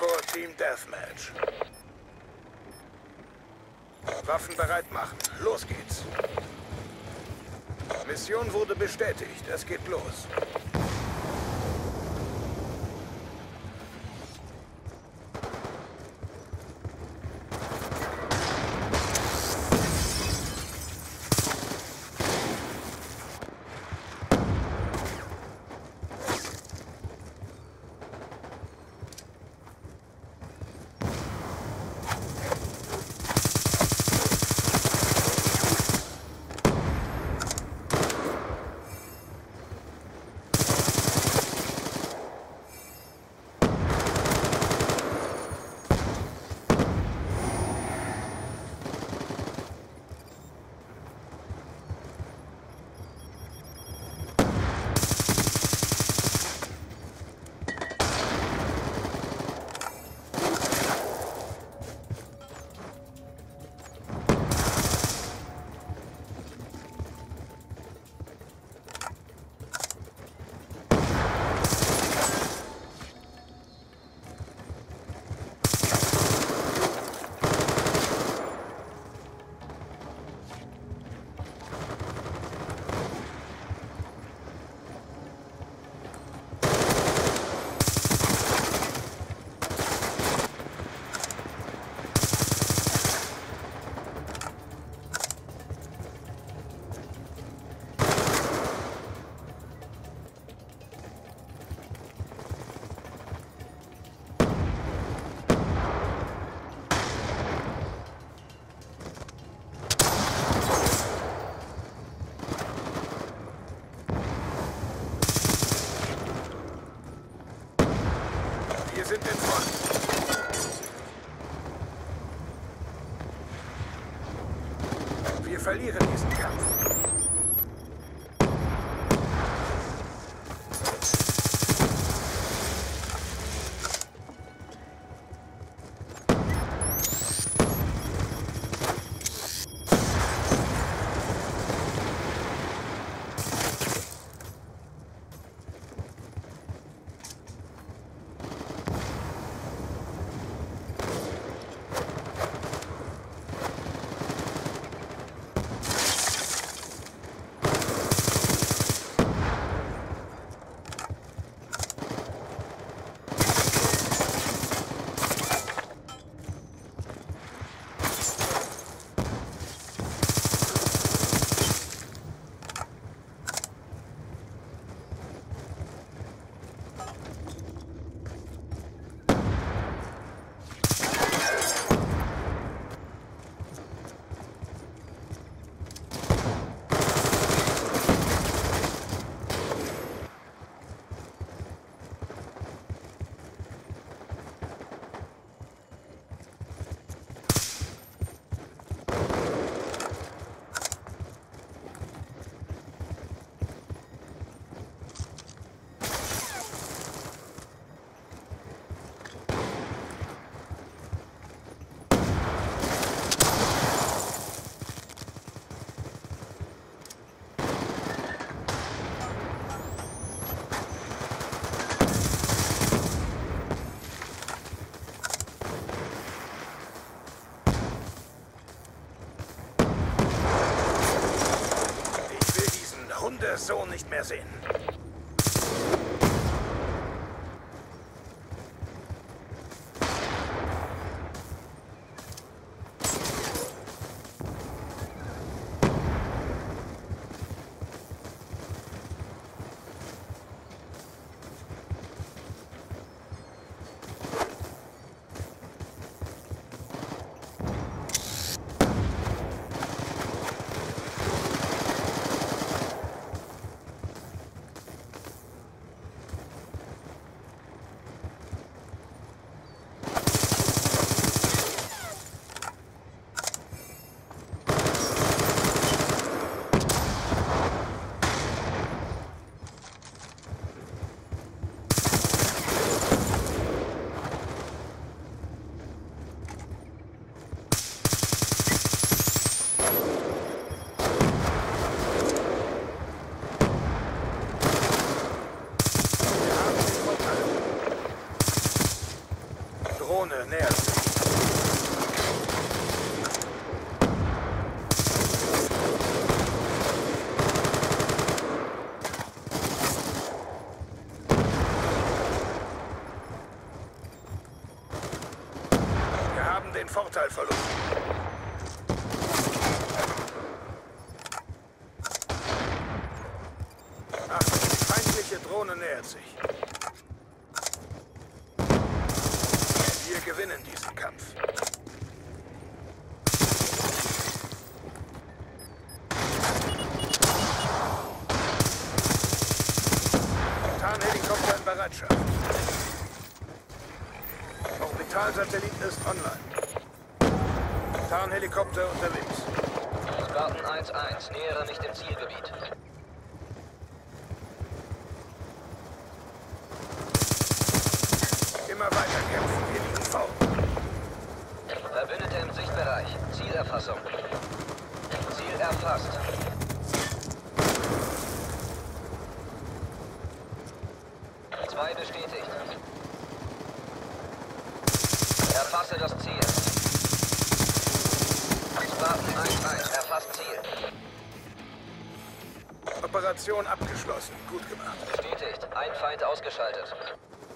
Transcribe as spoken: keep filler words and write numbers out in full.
Hardcore Team Deathmatch. Waffen bereit machen. Los geht's. Mission wurde bestätigt. Es geht los. Wir sind in Front. Wir verlieren diesen Kampf. So nicht mehr sehen. haben den Vorteil verloren. Achtung, die feindliche Drohne nähert sich. Wir gewinnen diesen Kampf. Tarnhelikopter in Bereitschaft. Orbitalsatellit ist online. Tarnhelikopter unterwegs. Spartan eins eins, nähere mich dem Zielgebiet. Immer weiter kämpfen, wir liegen vor. Verbündete im Sichtbereich. Zielerfassung. Ziel erfasst. Zwei bestätigt. Erfasse das Ziel. Spartan eins eins, erfasst Ziel. Operation abgeschlossen. Gut gemacht. Bestätigt. Ein Feind ausgeschaltet.